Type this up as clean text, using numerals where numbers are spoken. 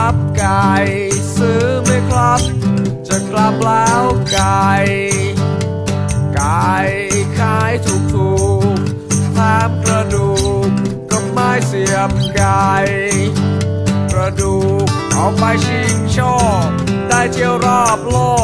ครับไก่ซื้อไหมครับจะกลับแล้วไก่ขายถูกแถมกระดูกก็ไม่เสียบไก่กระดูกเอาไปชิงโชคได้เที่ยวรอบโลก